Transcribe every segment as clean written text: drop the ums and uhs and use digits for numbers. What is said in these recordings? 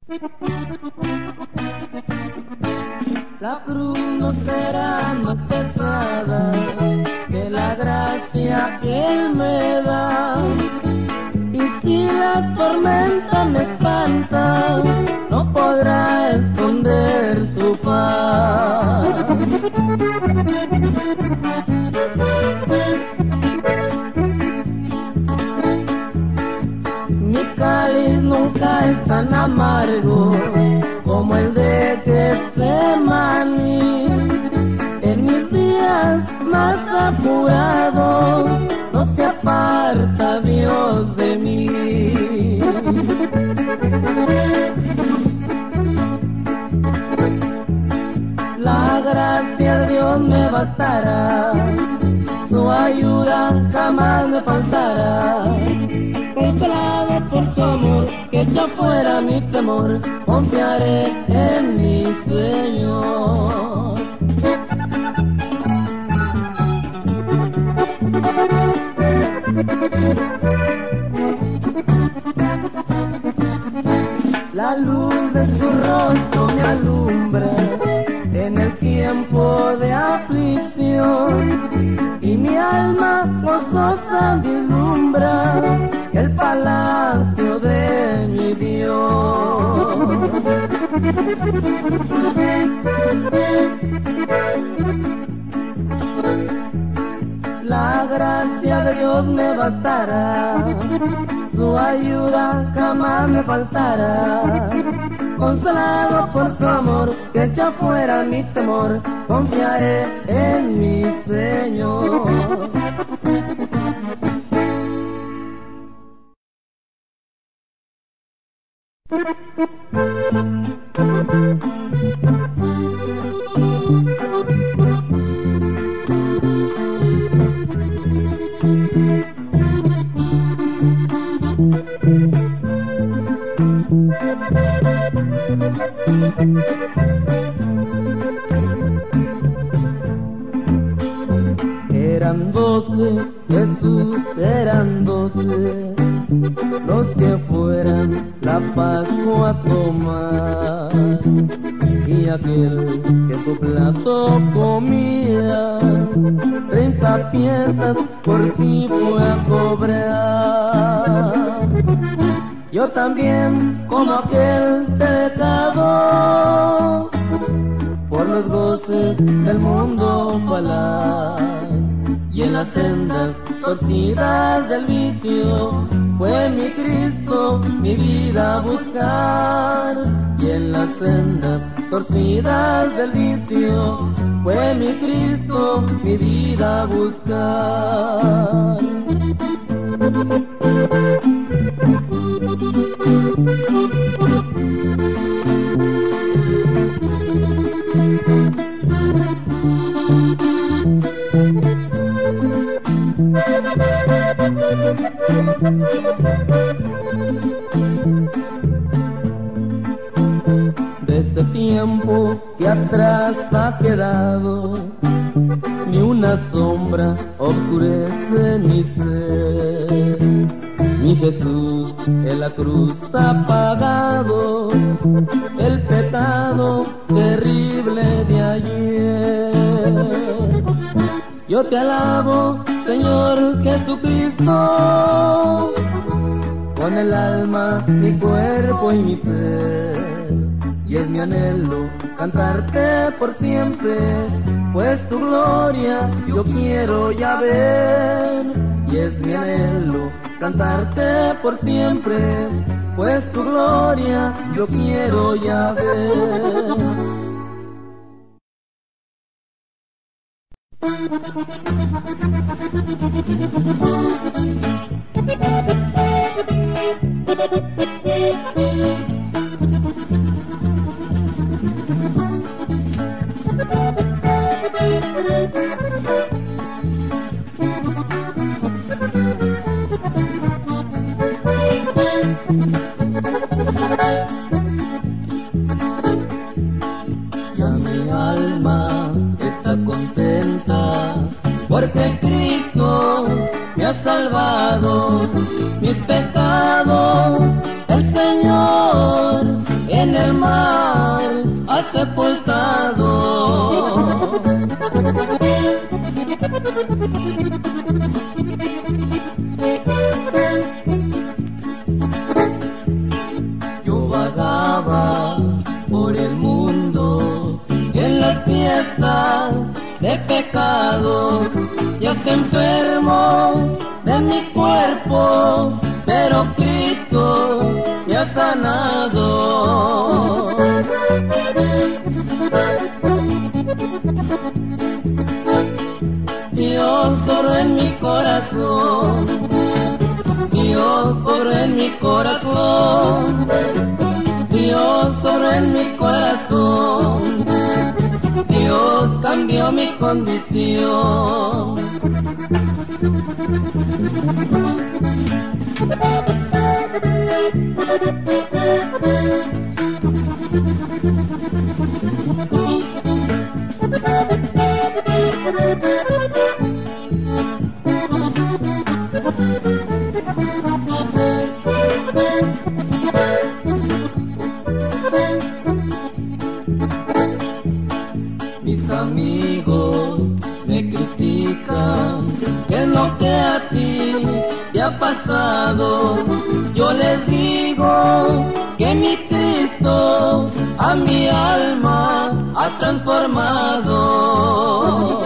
La cruz no será más pesada que la gracia que Él me da. Y si la tormenta me espanta, no podrá esconder su paz. Mi cáliz nunca es tan amargo como el de Getsemaní. En mis días más apurados no se aparta Dios de mí. La gracia de Dios me bastará, su ayuda jamás me faltará. Consolado por su amor, que echa fuera mi temor, confiaré en mi Señor. La luz de su rostro me alumbra en el tiempo de aflicción, y mi alma gozosa vislumbra el palacio de mi Dios. La gracia de Dios me bastará, su ayuda jamás me faltará. Consolado por su amor, que echa fuera mi temor, confiaré en mi Señor. Eran 12, Jesús, eran 12, los que fueran la Pascua a tomar. Y aquel que tu plato comía, 30 piezas por ti fue a cobrar. Yo también, como aquel, te he dejado por los goces del mundo falar. Y en las sendas torcidas del vicio fue mi Cristo mi vida a buscar. Y en las sendas torcidas del vicio fue mi Cristo mi vida a buscar. De ese tiempo que atrás ha quedado, ni una sombra oscurece mi ser. Mi Jesús en la cruz ha pagado el pecado terrible de ayer. Yo te alabo, Señor Jesucristo, con el alma, mi cuerpo y mi ser. Y es mi anhelo cantarte por siempre, pues tu gloria yo quiero ya ver. Y es mi anhelo cantarte por siempre, pues tu gloria yo quiero ya ver. Ya mi alma está contenta, porque Cristo me ha salvado mis pecados. El Señor sepultado. Yo vagaba por el mundo en las fiestas de pecado y hasta enfermo de mi cuerpo, pero Cristo me ha sanado. Dios obró en mi corazón, Dios obró en mi corazón, Dios obró en mi corazón, Dios cambió mi condición. Mis amigos me critican, ¿qué es lo que a ti te ha pasado? Yo les digo que mi Cristo a mi alma ha transformado.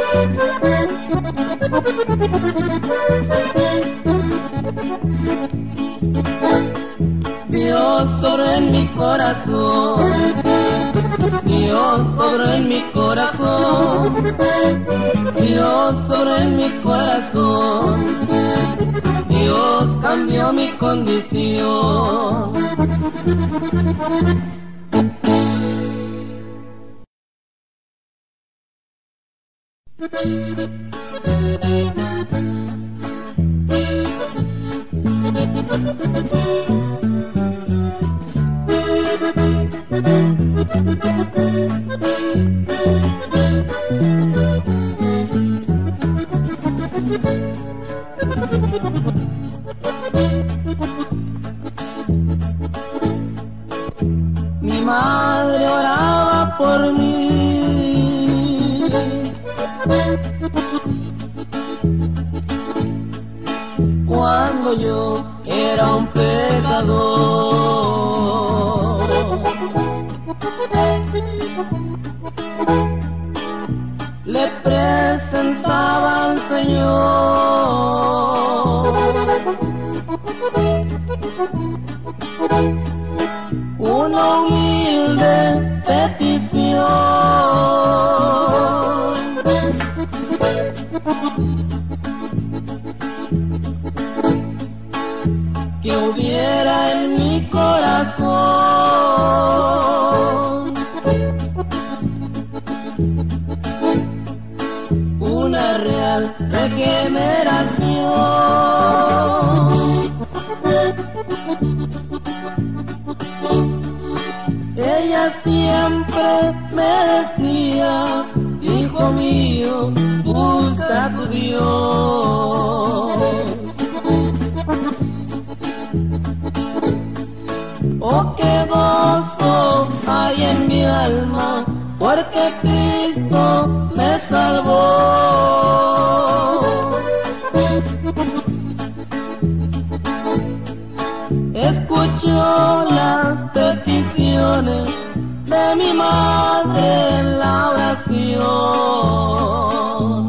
Dios obró en mi corazón, Dios obró en mi corazón, Dios obró en mi corazón, Dios cambió mi condición. Mi madre oraba por mí, cuando yo era un pecador. Le presentaba al Señor una humilde petición, que hubiera en mi corazón una real regeneración. Ella siempre me decía, hijo mío, busca a tu Dios. Oh, qué gozo hay en mi alma, porque Cristo me salvó. Escuchó las peticiones de mi madre en la oración.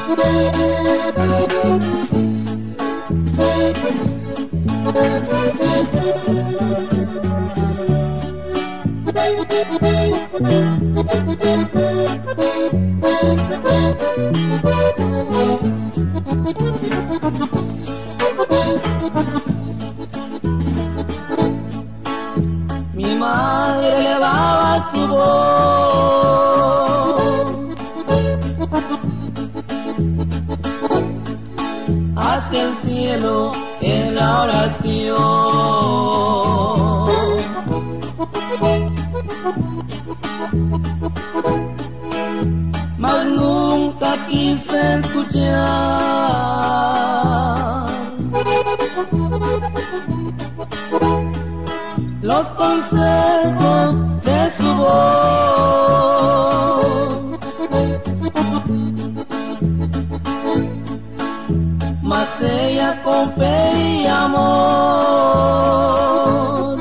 Mi madre elevaba su voz hacia el cielo en la oración. Mas nunca quise escuchar los consejos de su voz. Mas ella con fe y amor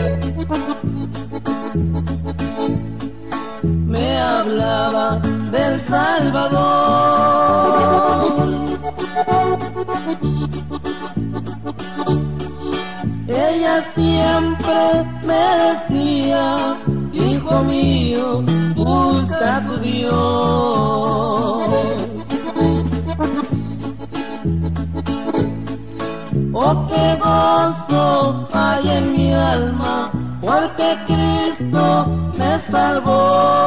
me hablaba del Salvador. Ella siempre me decía, hijo mío, busca a tu Dios. Oh, qué gozo hay en mi alma, porque Cristo me salvó.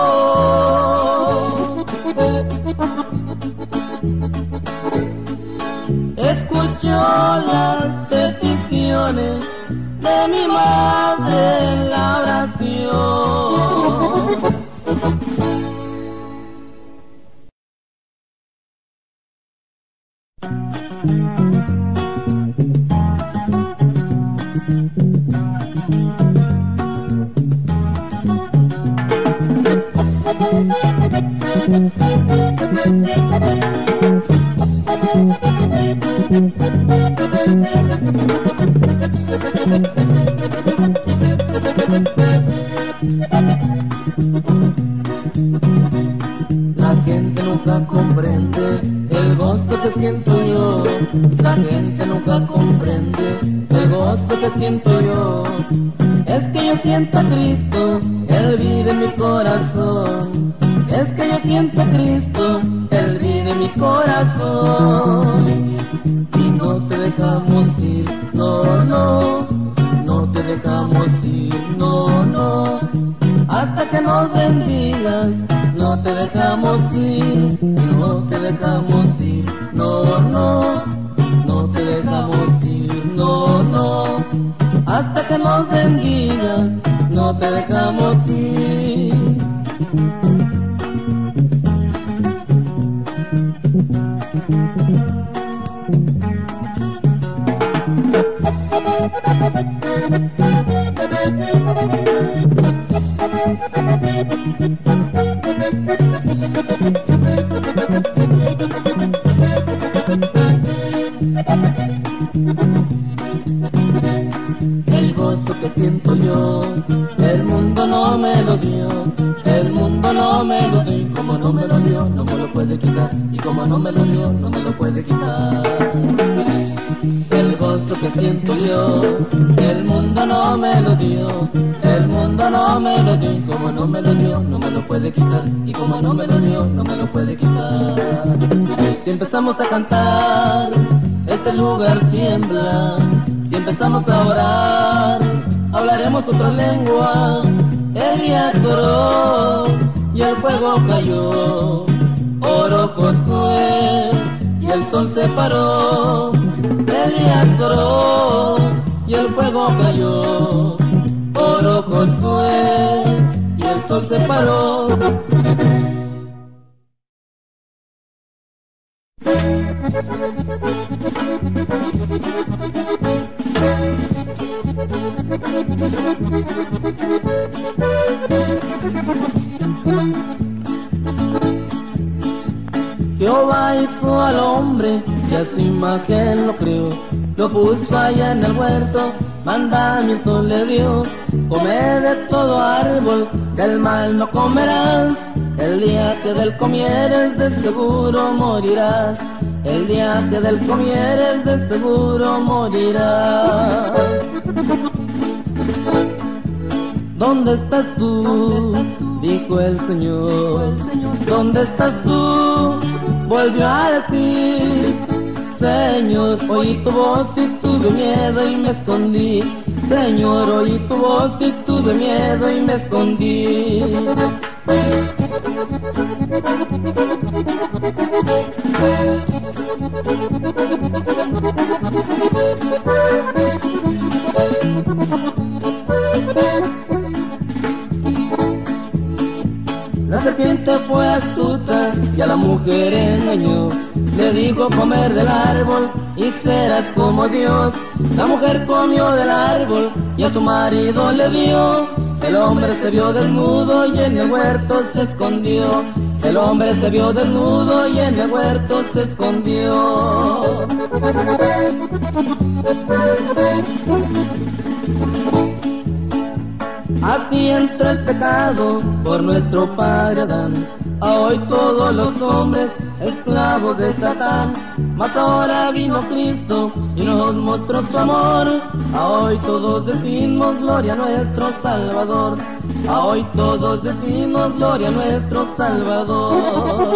Escuchó las peticiones de mi madre en la oración. La gente nunca comprende el gozo que siento yo. La gente nunca comprende el gozo que siento yo. Es que yo siento a Cristo, Él vive en mi corazón. Es que yo siento a Cristo, Él vive en mi corazón. Y no te dejamos ir, no, no, no te dejamos ir, no, no, hasta que nos bendigas. No te dejamos ir, no te dejamos ir, no, no, no te dejamos ir, no, no, hasta que nos bendigas. No te dejamos ir. El gozo que siento yo, el mundo no me lo dio, el mundo no me lo dio, y como no me lo dio, no me lo puede quitar, y como no me lo dio, no me lo puede quitar. El gozo que siento yo, el mundo no me lo dio, el mundo no me lo dio, y como no me lo dio, no me lo puede quitar, y como no me lo dio, no me lo puede quitar. Si empezamos a cantar, este lugar tiembla. Si empezamos a orar, hablaremos otra lengua. Elías oró y el fuego cayó. Oró Josué y el sol se paró. Elías oró y el fuego cayó. Oró Josué y el sol se paró. Jehová hizo al hombre y a su imagen lo creó, lo puso allá en el huerto, mandamiento le dio: come de todo árbol, del mal no comerás, el día que del comieres de seguro morirás, el día que del comieres de seguro morirás. ¿Dónde estás tú? Dijo el Señor. ¿Dónde estás tú? Volvió a decir: Señor, oí tu voz y tuve miedo y me escondí. Señor, oí tu voz y tuve miedo y me escondí. serpiente fue astuta y a la mujer engañó. Le dijo comer del árbol y serás como Dios. La mujer comió del árbol y a su marido le dio. El hombre se vio desnudo y en el huerto se escondió. El hombre se vio desnudo y en el huerto se escondió. Así entró el pecado por nuestro padre Adán. A hoy todos los hombres esclavos de Satán. Mas ahora vino Cristo y nos mostró su amor. A hoy todos decimos gloria a nuestro Salvador. A hoy todos decimos gloria a nuestro Salvador.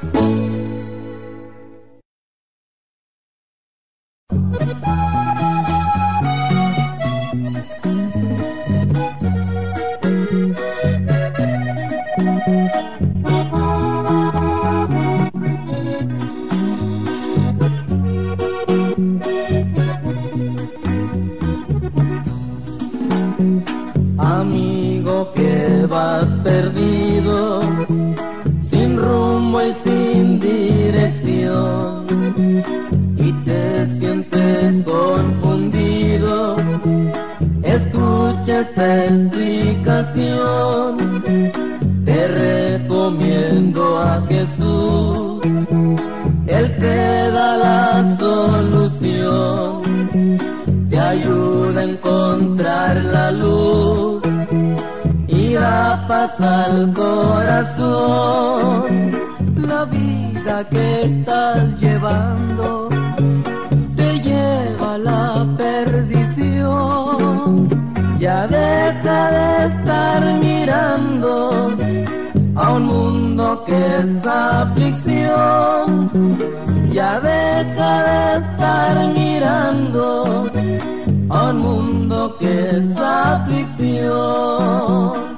Amigo que vas perdido, sin rumbo y sin dirección, y te sientes confundido, escucha esta explicación. Te recomiendo a Jesús, Él te da la solución, te ayuda a encontrar la luz y da paz al corazón. La vida que estás llevando te lleva a la perdición. Ya deja de estar mirando a un mundo que es aflicción. Ya deja de estar mirando a un mundo que es aflicción.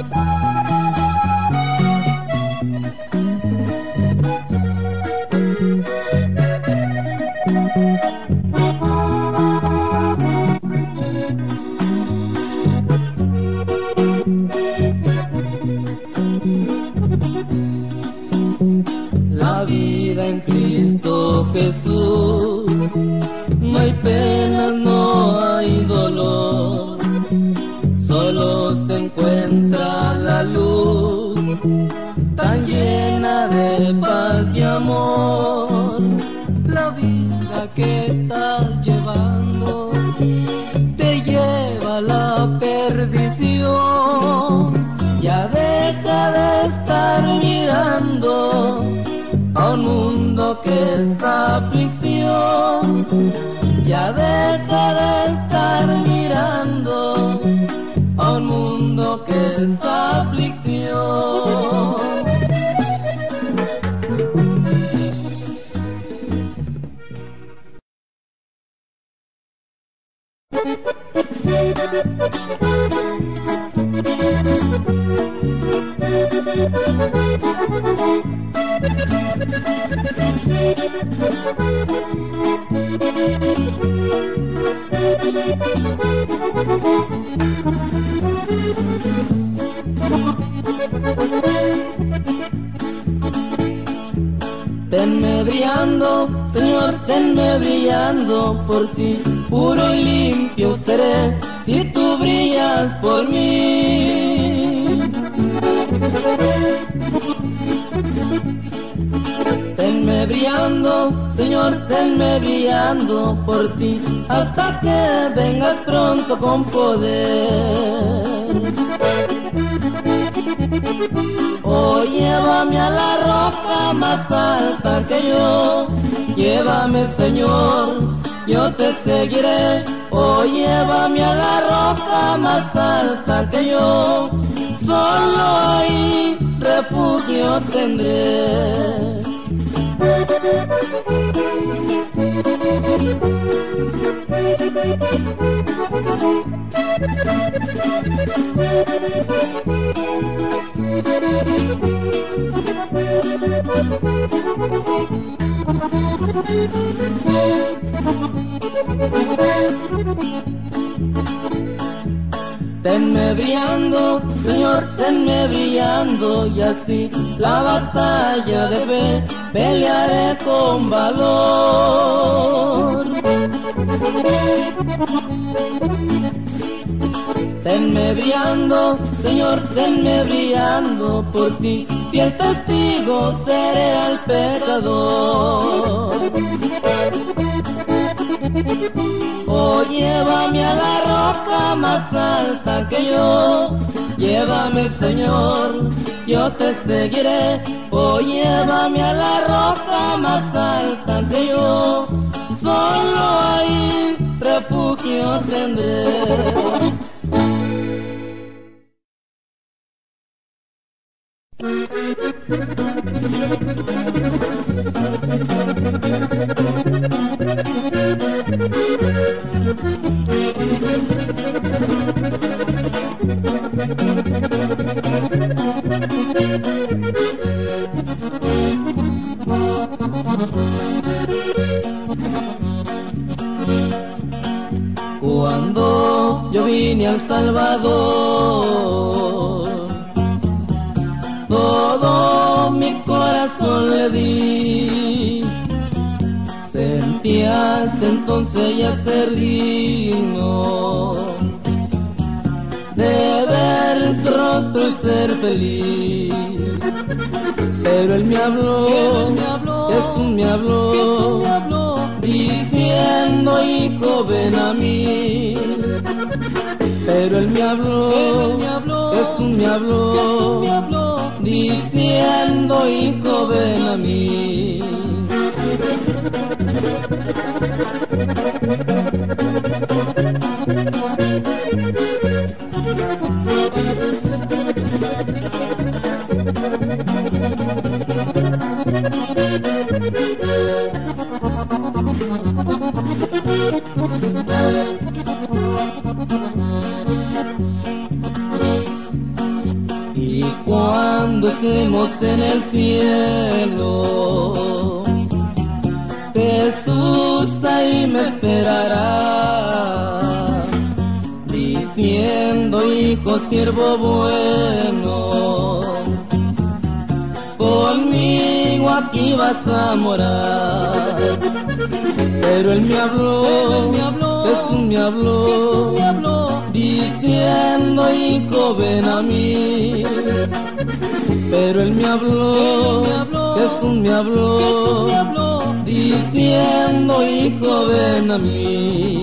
La vida en Cristo Jesús, no hay penas, no hay dolor, solo se encuentra la luz, tan llena de paz y amor. La vida que estás llevando te lleva a la perdición. Ya deja de estar mirando a un mundo que es aflicción. Ya deja de estar mirando a un mundo que es aflicción. Tenme brillando, Señor, tenme brillando por ti, puro y limpio seré si tú brillas por mí. Tenme brillando, Señor, tenme brillando por ti, hasta que vengas pronto con poder. Oh, llévame a la roca más alta que yo, llévame, Señor, yo te seguiré. Oh, llévame a la roca más alta que yo, solo ahí refugio tendré. Tenme brillando, Señor, tenme brillando, y así la batalla de fe pelearé con valor. Tenme brillando, Señor, tenme brillando, por ti fiel testigo seré al pecador. Oh, llévame a la roca más alta que yo, llévame, Señor, yo te seguiré. Oh, llévame a la roca más alta que yo, solo ahí refugio tendré. Cuando yo vine al Salvador, todo mi corazón le di. Sentí hasta entonces ya ser digno de ver su rostro y ser feliz. Pero él me habló, Jesús me habló, diciendo, hijo, ven a mí. Pero él me habló, Jesús me habló, diciendo, hijo, ven a mí. Y cuando estemos en el cielo, Jesús ahí me esperará, diciendo, hijo, siervo bueno, conmigo aquí vas a morar. Pero él me habló, Jesús me habló, diciendo, hijo, ven a mí. Pero él me habló, Jesús me habló, diciendo, hijo, ven a mí.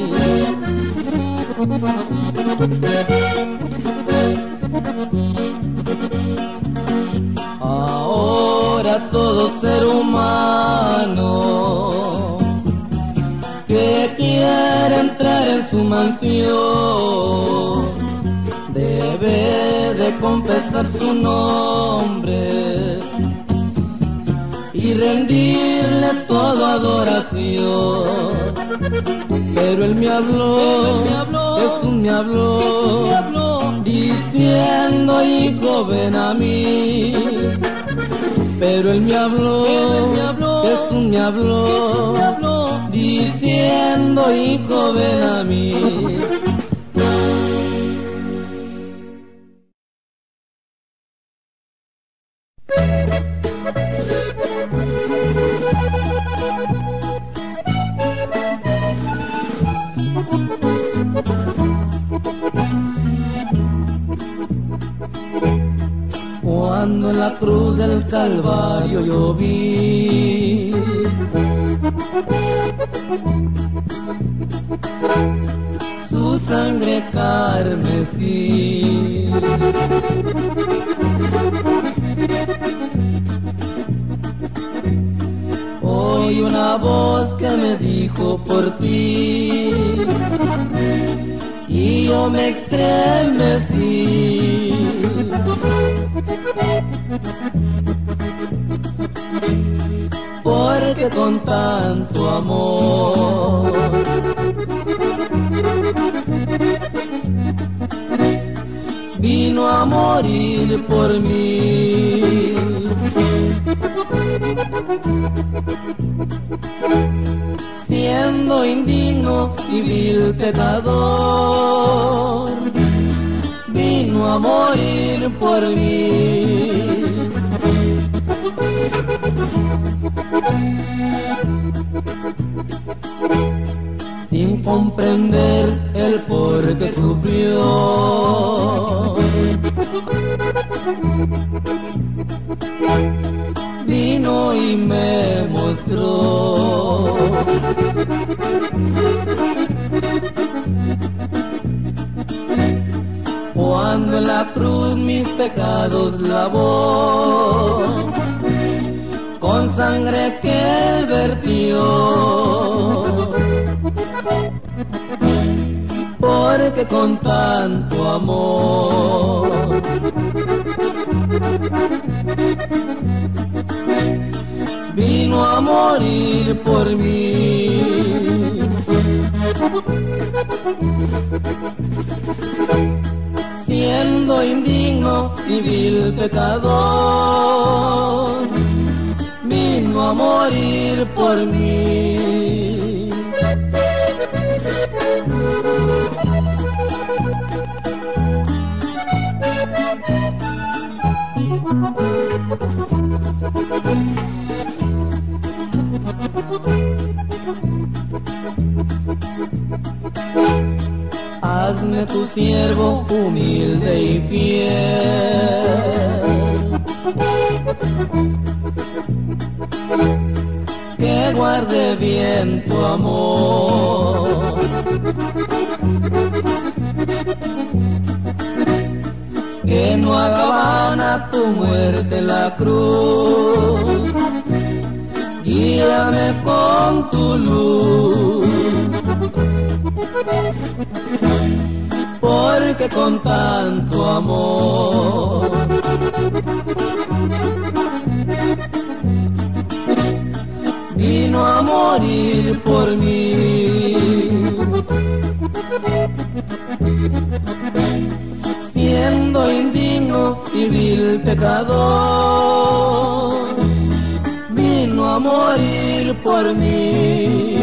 Ahora todo ser humano que quiere entrar en su mansión debe de confesar su nombre y rendirle toda adoración. Pero él me habló, Jesús me habló, diciendo, hijo, ven a mí. Pero él me habló, Jesús me habló, diciendo, hijo, ven a mí. Cuando en la cruz del Calvario yo vi su sangre carmesí, oí una voz que me dijo por ti y yo me estremecí. Porque con tanto amor vino a morir por mí. Siendo indigno y vil pecador, vino a morir por mí. Sin comprender el por qué sufrió, vino y me mostró cuando en la cruz mis pecados lavó, con sangre que él vertió, porque con tanto amor vino a morir por mí. Siendo indigno y vil pecador, vino a morir por mí. Hazme tu siervo humilde y fiel, que guarde bien tu amor, que no haga vana tu muerte en la cruz, guíame con tu luz, porque con tanto amor vino a morir por mí. Siendo indigno y vil pecador, vino a morir por mí.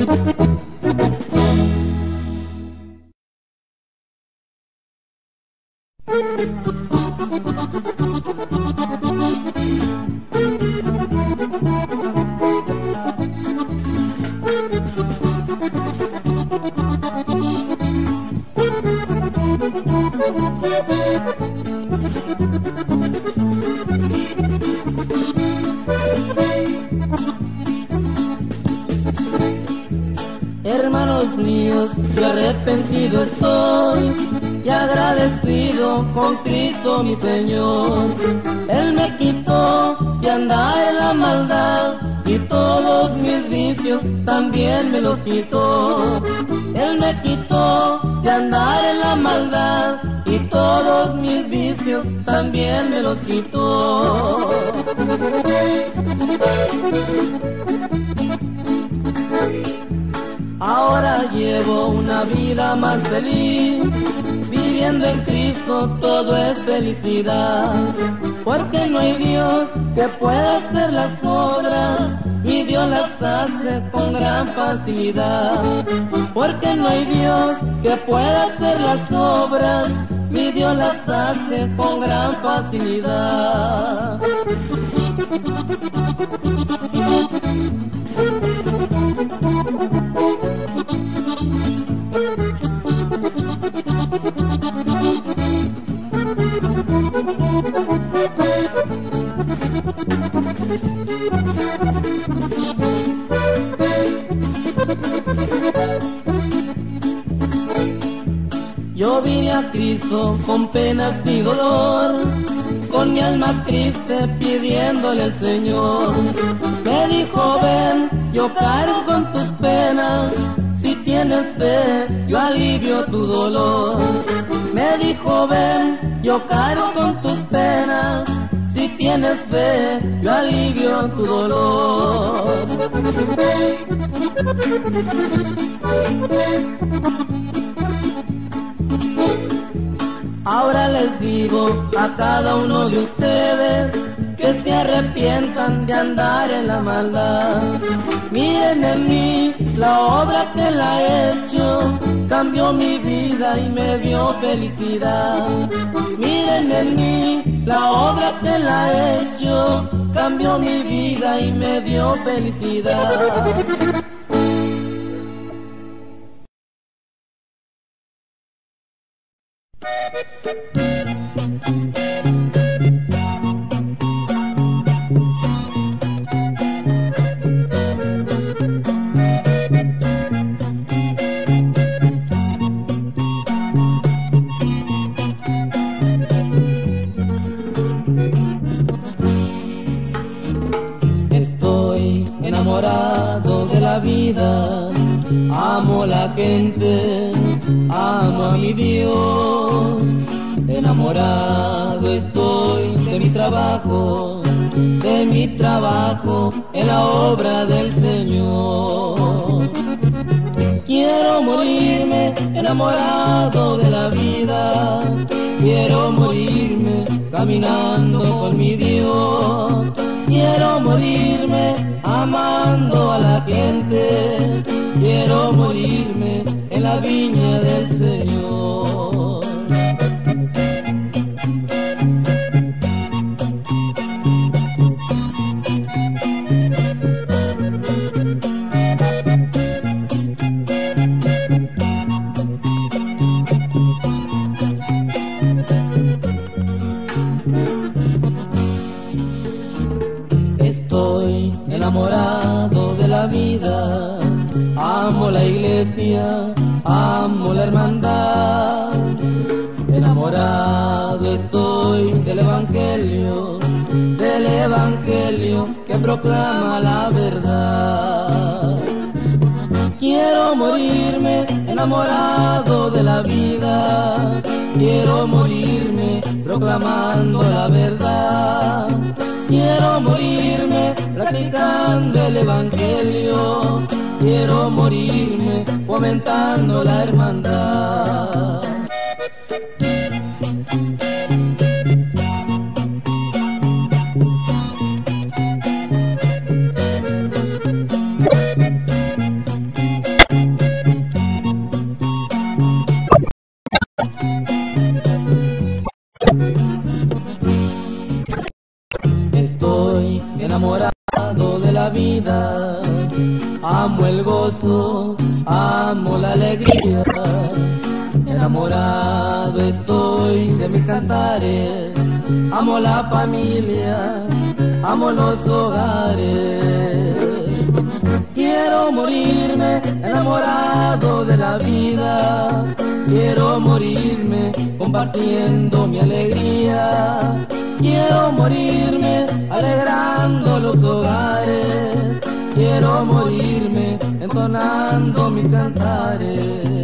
Hermanos míos, yo arrepentido estoy y agradecido con Cristo mi Señor. Él me quitó de andar en la maldad y todos mis vicios también me los quitó. Él me quitó de andar en la maldad y todos mis vicios también me los quitó. Ahora llevo una vida más feliz, viviendo en Cristo todo es felicidad, porque no hay Dios que pueda hacer las obras y Dios las hace con gran facilidad, porque no hay Dios que pueda hacer las obras y Dios las hace con gran facilidad. Yo vine a Cristo con penas y dolor, con mi alma triste pidiéndole al Señor. Me dijo ven, yo cargo con tus penas, si tienes fe yo alivio tu dolor. Me dijo ven, yo cargo con tus penas, si tienes fe yo alivio tu dolor. Ahora les digo a cada uno de ustedes que se arrepientan de andar en la maldad. Miren en mí la obra que la he hecho, cambió mi vida y me dio felicidad. Miren en mí la obra que la he hecho, cambió mi vida y me dio felicidad. Estoy enamorado de la vida, amo la gente, amo a mi Dios. Enamorado estoy de mi trabajo en la obra del Señor. Quiero morirme enamorado de la vida, quiero morirme caminando con mi Dios. Quiero morirme amando a la gente, quiero morirme en la viña del Señor. Estoy enamorado de la vida, amo la iglesia, amo la hermandad. Enamorado estoy del evangelio que proclama la verdad. Quiero morirme enamorado de la vida, quiero morirme proclamando la verdad. Quiero morirme practicando el evangelio, quiero morirme fomentando la hermandad. Estoy enamorado de la vida, amo el gozo, amo la alegría. Enamorado estoy de mis cantares, amo la familia, amo los hogares. Quiero morirme enamorado de la vida, quiero morirme compartiendo mi alegría. Quiero morirme alegrando los hogares, quiero morirme entonando mis cantares.